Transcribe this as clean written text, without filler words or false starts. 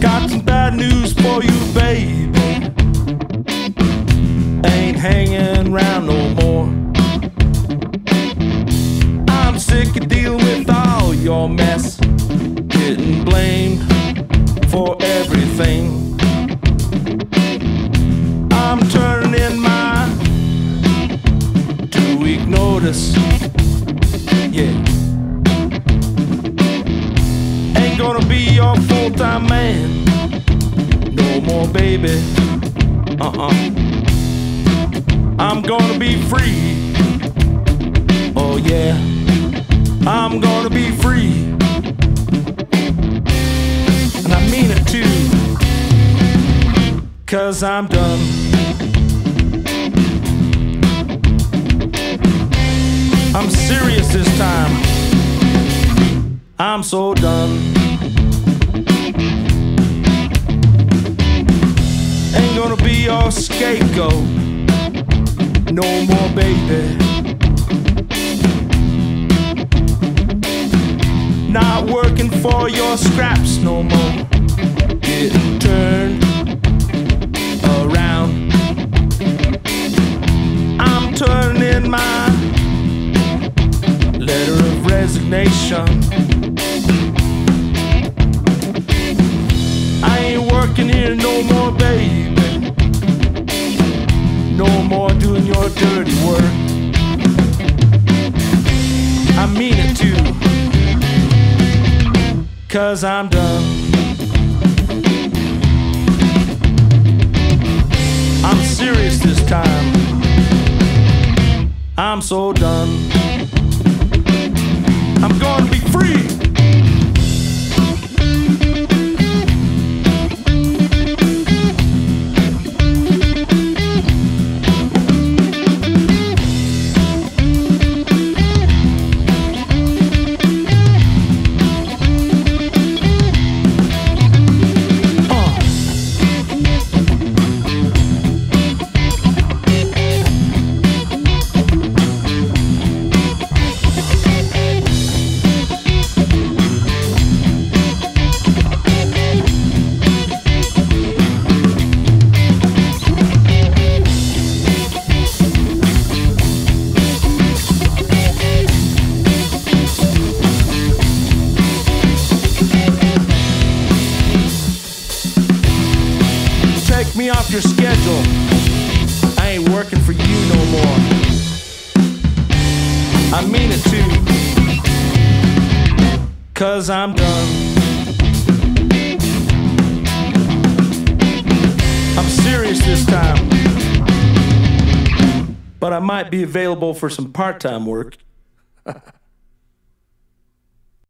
Got some bad news for you, baby. Ain't hanging around no more. I'm sick of dealing with all your mess, getting blamed for everything. I'm turning in my 2-week notice. Yeah. Ain't gonna be your full-time man no more, baby. I'm gonna be free. Oh yeah, I'm gonna be free. And I mean it too, 'cause I'm done. I'm serious this time. I'm so done. Ain't gonna be your scapegoat no more, baby. Not working for your scraps no more. Getting turned around. I'm turning in my letter of resignation. I ain't working here no more, baby. No more doing your dirty work. I mean it too, 'cause I'm done. I'm serious this time. I'm so done. I'm going to be free. Take me off your schedule. I ain't working for you no more. I mean it too, 'cause I'm done. I'm serious this time, but I might be available for some part-time work.